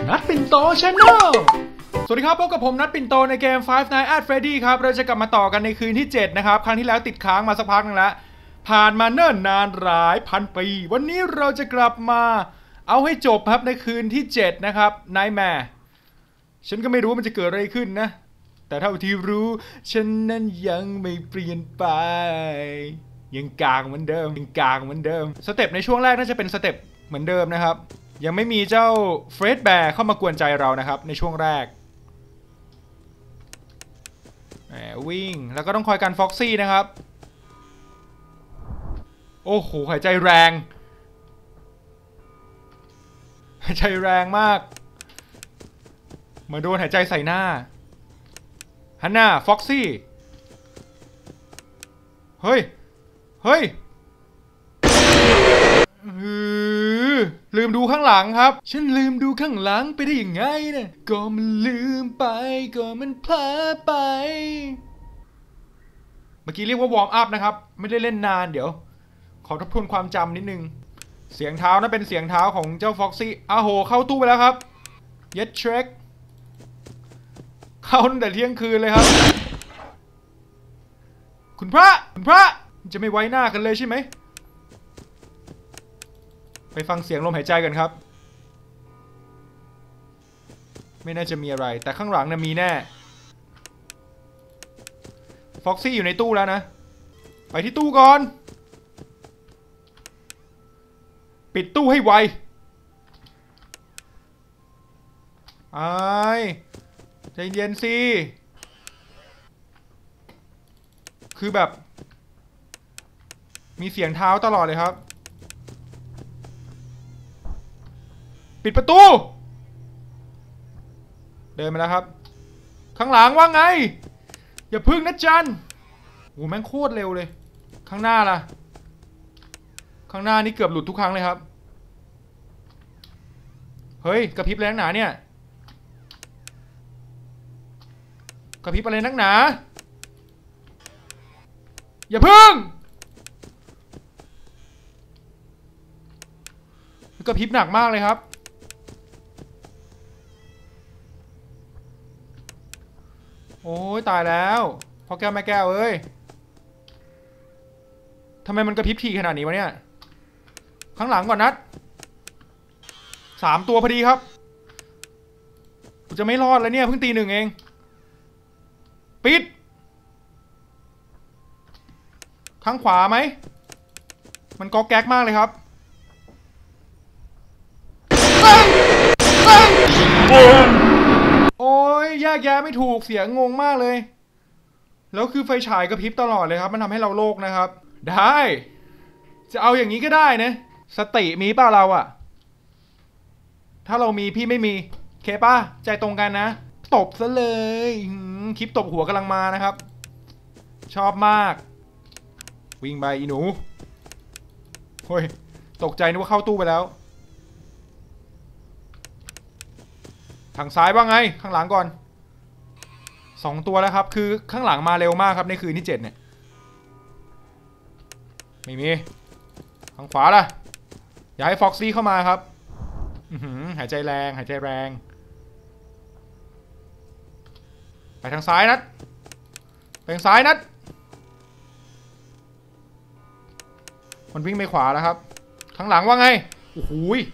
นัดปิ่นโตชาแนลสวัสดีครับพบกับผมนัดปิ่นโตในเกม Five Nights at Freddy ครับเราจะกลับมาต่อกันในคืนที่7นะครับครั้งที่แล้วติดค้างมาสักพักนึงแล้วผ่านมาเนิ่นนานหลายพันปีวันนี้เราจะกลับมาเอาให้จบครับในคืนที่7นะครับ Nightmare ฉันก็ไม่รู้มันจะเกิดอะไรขึ้นนะแต่เท่าที่รู้ฉันนั้นยังไม่เปลี่ยนไปยังกลางเหมือนเดิมสเต็ปในช่วงแรกน่าจะเป็นสเต็ปเหมือนเดิมนะครับยังไม่มีเจ้าเฟรดแบร์เข้ามากวนใจเรานะครับในช่วงแรกวิ่งแล้วก็ต้องคอยกันฟ็อกซี่นะครับโอ้โหหายใจแรงมากเหมือนโดนหายใจใส่หน้าฮันน่าฟ็อกซี่เฮ้ยลืมดูข้างหลังครับฉันลืมดูข้างหลังไปได้ยังไงเนี่ยก็มันลืมไปก็มันพลาดไปเมื่อกี้เรียกว่าวอร์มอัพนะครับไม่ได้เล่นนานเดี๋ยวขอทบทวนความจำนิดนึงเสียงเท้านะเป็นเสียงเท้าของเจ้าฟ็อกซี่อ้าโหเข้าตู้ไปแล้วครับเย็ดเทรคเข้าตั้งแต่เที่ยงคืนเลยครับคุณพระจะไม่ไว้หน้ากันเลยใช่ไหมไปฟังเสียงลมหายใจกันครับไม่น่าจะมีอะไรแต่ข้างหลังนะมีแน่ฟ็อกซี่อยู่ในตู้แล้วนะไปที่ตู้ก่อนปิดตู้ให้ไวใจเย็นสิคือแบบมีเสียงเท้าตลอดเลยครับปิดประตูเดินมาแล้วครับข้างหลังว่าไงอย่าพึ่งนะจันโอ้แม่งโคตรเร็วเลยข้างหน้าล่ะข้างหน้านี่เกือบหลุดทุกครั้งเลยครับเฮ้ยกระพริบแรงหนาเนี่ยกระพริบอะไรนักหนาอย่าพึ่งกระพริบหนักมากเลยครับโอ้ยตายแล้วพ่อแก้วแม่แก้วเอ้ยทำไมมันกระพริบทีขนาดนี้วะเนี่ยข้างหลังก่อนนัด3 ตัวพอดีครับกูจะไม่รอดแล้วเนี่ยเพิ่งตี 1เองปิดข้างขวาไหมมันก๊อกแก๊กมากเลยครับโอ้ยแยกแยะไม่ถูกเสียงงมากเลยแล้วคือไฟฉายกระพริบตลอดเลยครับมันทำให้เราโลกนะครับได้จะเอาอย่างนี้ก็ได้นะสติมีป่ะเราอะถ้าเรามีพี่ไม่มีเคป่ะใจตรงกันนะตบซะเลยคลิปตบหัวกำลังมานะครับชอบมากวิ่งไปอีหนูเฮ้ยตกใจนึกว่าเข้าตู้ไปแล้วทางซ้ายว่าไงข้างหลังก่อน2 ตัวแล้วครับคือข้างหลังมาเร็วมากครับในคืนที่7เนี่ยไม่มีทางขวาล่ะอย่าให้ฟ็อกซี่เข้ามาครับหายใจแรงไปทางซ้ายนัดไปทางซ้ายนัดมันวิ่งไปขวาแล้วครับข้างหลังว่าไงโอ้โห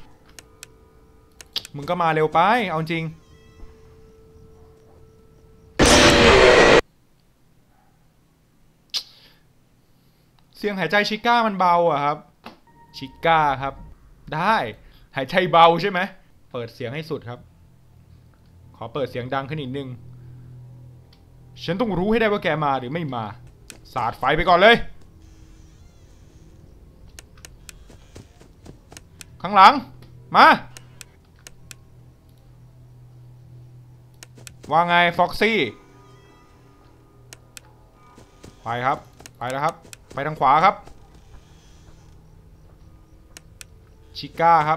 มึงก็มาเร็วไปเอาจริงเสียงหายใจชิก้ามันเบาอะครับชิก้าครับได้หายใจเบาใช่ไหมเปิดเสียงให้สุดครับขอเปิดเสียงดังขึ้นอีกนึงฉันต้องรู้ให้ได้ว่าแกมาหรือไม่มาสาดไฟไปก่อนเลยข้างหลังมาว่าไงฟ็อกซี่ไปครับไปแล้วครับไปทางขวาครับชิก้าครับ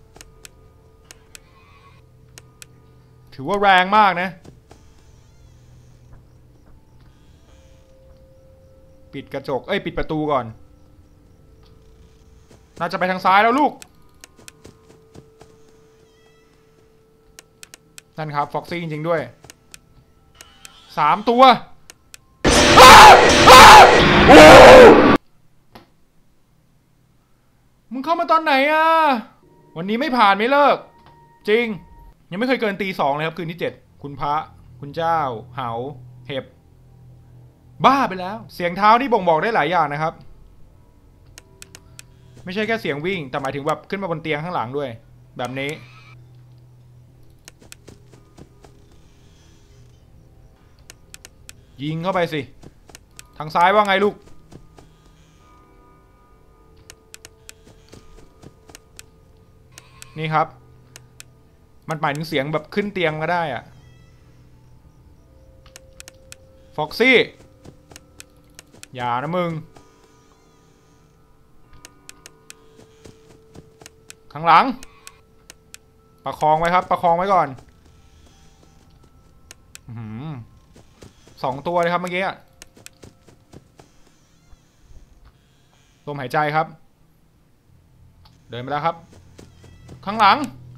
ถือว่าแรงมากนะปิดกระจกปิดประตูก่อนน่าจะไปทางซ้ายแล้วลูกนั่นครับฟ็อกซี่จริงๆด้วย3ตัวมึงเข้ามาตอนไหนอ่ะวันนี้ไม่ผ่านไม่เลิกจริงยังไม่เคยเกินตี 2เลยครับคืนที่7คุณพระคุณเจ้าเหาเห็บบ้าไปแล้วเสียงเท้านี่บ่งบอกได้หลายอย่างนะครับไม่ใช่แค่เสียงวิ่งแต่หมายถึงแบบขึ้นมาบนเตียงข้างหลังด้วยแบบนี้ยิงเข้าไปสิทางซ้ายว่าไงลูกนี่ครับมันหมายถึงเสียงแบบขึ้นเตียงก็ได้อะฟ็อกซี่อย่านะมึงข้างหลังประคองไว้ครับประคองไว้ก่อน2 ตัวเลยครับเมื่อกี้ลมหายใจครับเดินไปแล้วครับข้างหลัง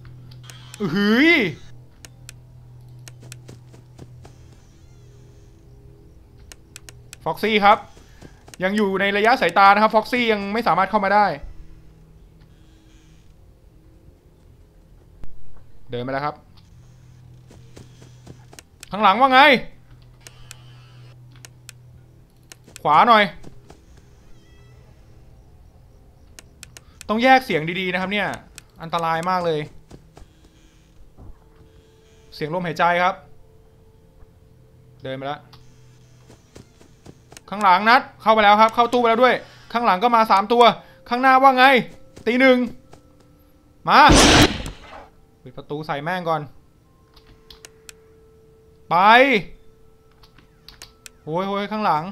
ฟ็อกซี่ครับยังอยู่ในระยะสายตานะครับฟ็อกซี่ยังไม่สามารถเข้ามาได้เดินไปแล้วครับข้างหลังว่าไงขวาหน่อยต้องแยกเสียงดีๆนะครับเนี่ยอันตรายมากเลยเสียงลมหายใจครับเดินไปแล้วข้างหลังนัดเข้าไปแล้วครับเข้าตู้ไปแล้วด้วยข้างหลังก็มา3ตัวข้างหน้าว่าไงตี 1มาปิดประตูใส่แม่งก่อนไปโอ้ยข้างหลัง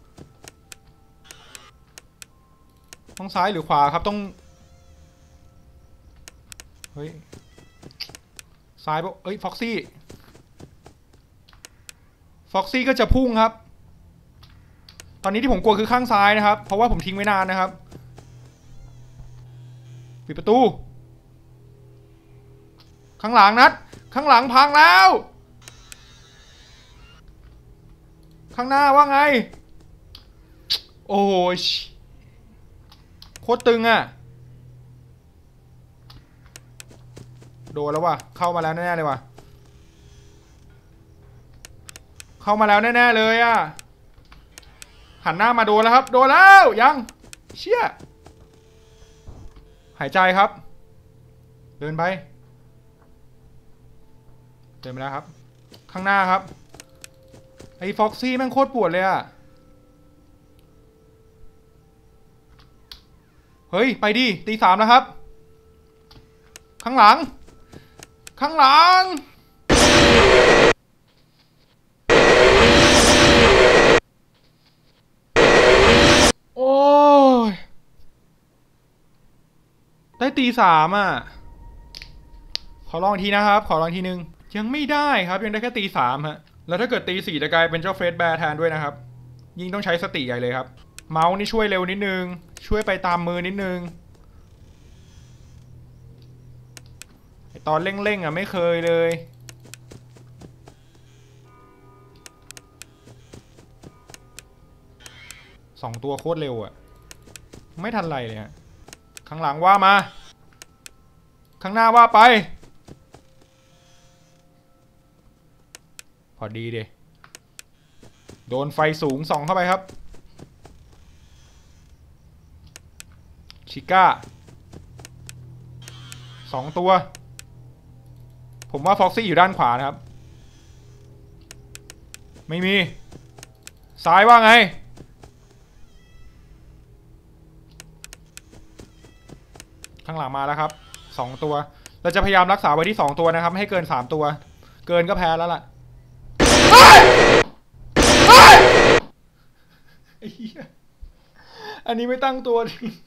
ต้องซ้ายหรือขวาครับต้องเฮ้ยซ้ายปะเอ้ยฟ็อกซี่ก็จะพุ่งครับตอนนี้ที่ผมกลัวคือข้างซ้ายนะครับเพราะว่าผมทิ้งไว้นานนะครับปิดประตูข้างหลังนัดข้างหลังพังแล้วข้างหน้าว่าไงโอ้ยโคตรตึงอ่ะโดนแล้วว่ะเข้ามาแล้วแน่ๆเลยว่ะเข้ามาแล้วแน่ๆเลยอ่ะหันหน้ามาโดนแล้วครับโดนแล้วยังเชี่ยหายใจครับเดินไปแล้วครับข้างหน้าครับไอ้ฟ็อกซี่แม่งโคตรปวดเลยอ่ะเฮ้ยไปดิตี 3แล้วครับข้างหลังโอ้ยได้ตี 3อ่ะขอลองทีนะครับขอลองทีนึงยังไม่ได้ครับยังได้แค่ตี 3ฮะแล้วถ้าเกิดตี 4จะกลายเป็นเจ้าเฟสแบร์แทนด้วยนะครับยิ่งต้องใช้สติใหญ่เลยครับเมาส์นี่ช่วยเร็วนิดนึงช่วยไปตามมือนิดนึงไอตอนเร่งๆอ่ะไม่เคยเลย2 ตัวโคตรเร็วอ่ะไม่ทันไรเลยฮะข้างหลังว่ามาข้างหน้าว่าไปพอดีเดโดนไฟสูงส่องเข้าไปครับชิก้า2 ตัวผมว่าฟ็อกซี่อยู่ด้านขวานะครับไม่มีซ้ายว่าไงข้างหลังมาแล้วครับ2 ตัวเราจะพยายามรักษาไว้ที่2 ตัวนะครับไม่ให้เกิน3 ตัวเกินก็แพ้แล้วล่ะอันนี้ไม่ตั้งตัว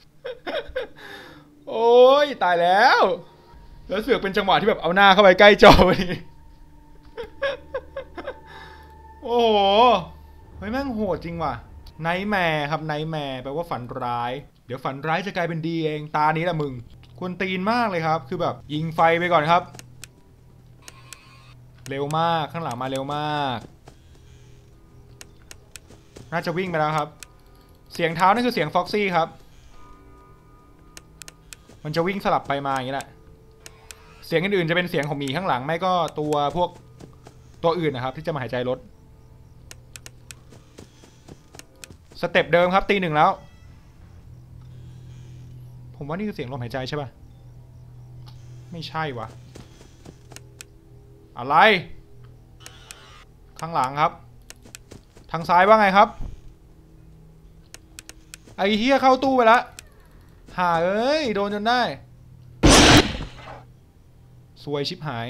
โอ้ยตายแล้วเสือกเป็นจังหวะที่แบบเอาหน้าเข้าไปใกล้จอพอดีโอ้โหเฮ้ยแม่งโหดจริงว่ะไนท์แมร์ครับไนท์แมร์แปลว่าฝันร้ายเดี๋ยวฝันร้ายจะกลายเป็นดีเองตานี้แหละมึงควรตีนมากเลยครับคือแบบยิงไฟไปก่อนครับเร็วมากข้างหลังมาเร็วมากน่าจะวิ่งไปแล้วครับเสียงเท้านี่คือเสียงฟ็อกซี่ครับมันจะวิ่งสลับไปมาอย่างนี้แหละเสียงอื่นๆจะเป็นเสียงของหมีข้างหลังไม่ก็ตัวพวกตัวอื่นนะครับที่จะมาหายใจรถสเต็ปเดิมครับตี 1แล้วผมว่านี่คือเสียงลมหายใจใช่ป่ะไม่ใช่วะอะไรข้างหลังครับทางซ้ายว่าไงครับไอ้เหี้ยเข้าตู้ไปแล้วหาเอ้ยโดนจนได้ซวยชิบหาย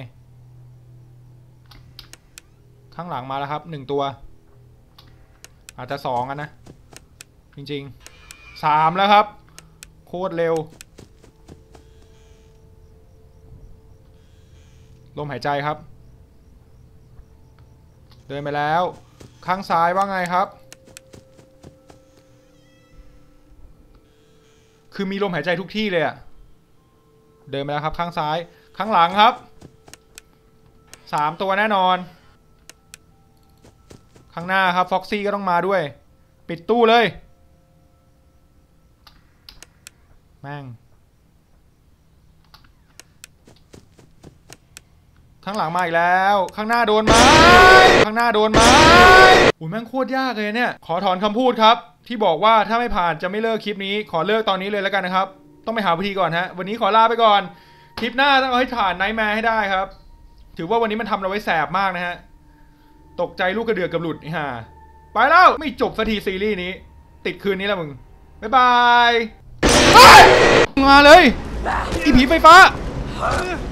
ข้างหลังมาแล้วครับ1ตัวอาจจะ2กันนะจริงๆ3แล้วครับโคตรเร็วลมหายใจครับเดินไปแล้วข้างซ้ายว่าไงครับคือมีลมหายใจทุกที่เลยอะเดินไปแล้วครับข้างซ้ายข้างหลังครับ3ตัวแน่นอนข้างหน้าครับฟ็อกซี่ก็ต้องมาด้วยปิดตู้เลยแม่งข้างหลังมาอีกแล้วข้างหน้าโดนไหมข้างหน้าโดนไหมอุ้ยแม่งโคตรยากเลยเนี่ยขอถอนคำพูดครับที่บอกว่าถ้าไม่ผ่านจะไม่เลิกคลิปนี้ขอเลิกตอนนี้เลยแล้วกันนะครับต้องไปหาวิธีก่อนฮะวันนี้ขอลาไปก่อนคลิปหน้าต้องเอาให้ผ่านไนท์แมร์ให้ได้ครับถือว่าวันนี้มันทำเราไว้แสบมากนะฮะตกใจลูกกระเดือกกับหลุดนี่ฮะไปแล้วไม่จบสักทีซีรีส์นี้ติดคืนนี้แล้วมึงบ๊ายบายมาเลยอีผีไฟฟ้า